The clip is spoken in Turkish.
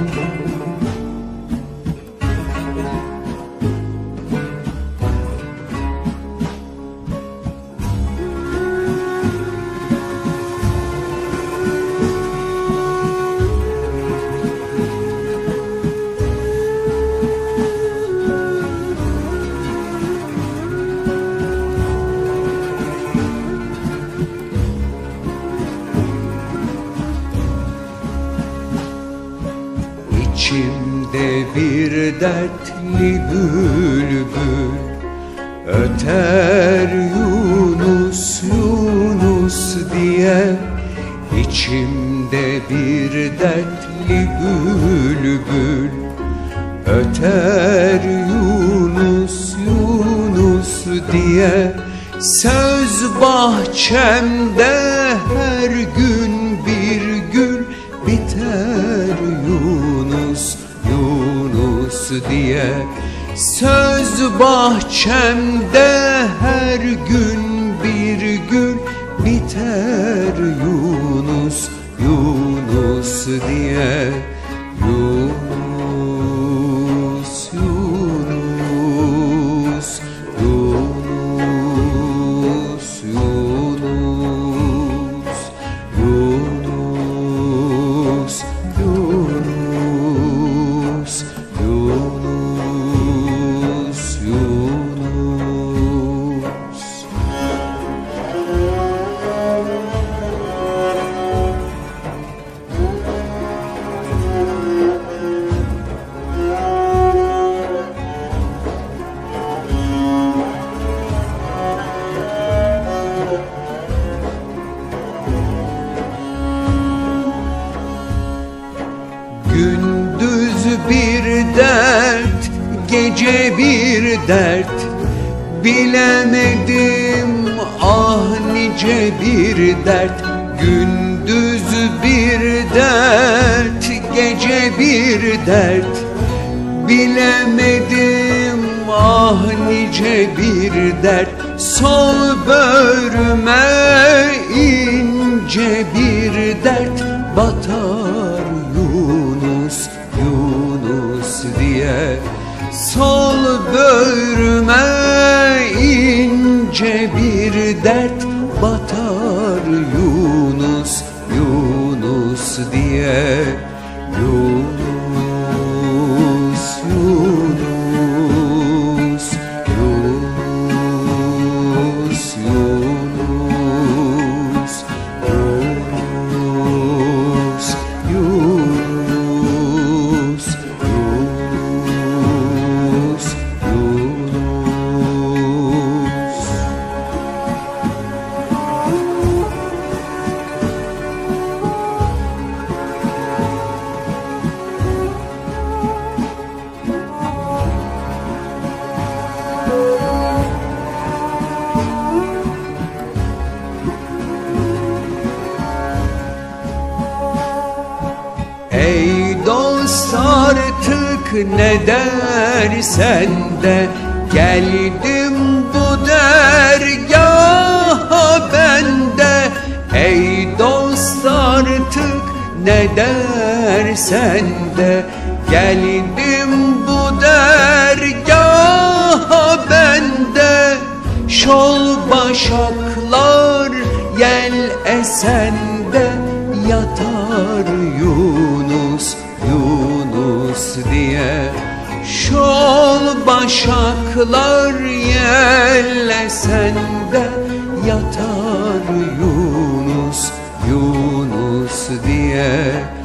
İçimde bir dertli bülbül öter Yunus Yunus diye. İçimde bir dertli bülbül öter Yunus Yunus diye. Söz bahçemde her gün bir gül biter Yunus Yunus diye. Söz bahçemde her gün bir gül biter Yunus Yunus diye. Yunus Yunus Yunus Yunus Yunus Yunus Yunus Yunus. Gündüz bir dert, gece bir dert, bilemedim ah nice bir dert. Gündüz bir dert, gece bir dert, bilemedim ah nice bir dert. Sol böğrüme ince bir dert batar Yunus Yunus diye. Sol böğrüme ince bir dert batar Yunus Yunus diye. Yunus Yunus Yunus Yunus Yunus Yunus Yunus Yunus. Ey dost artık ne dersen de, geldim bu dergaha bende. Ey dost artık ne dersen de, geldim bu dergaha bende. Şol başaklar yel esende, yatar Yunus Yunus diye. Şol başaklar yel esende, yatar Yunus Yunus diye.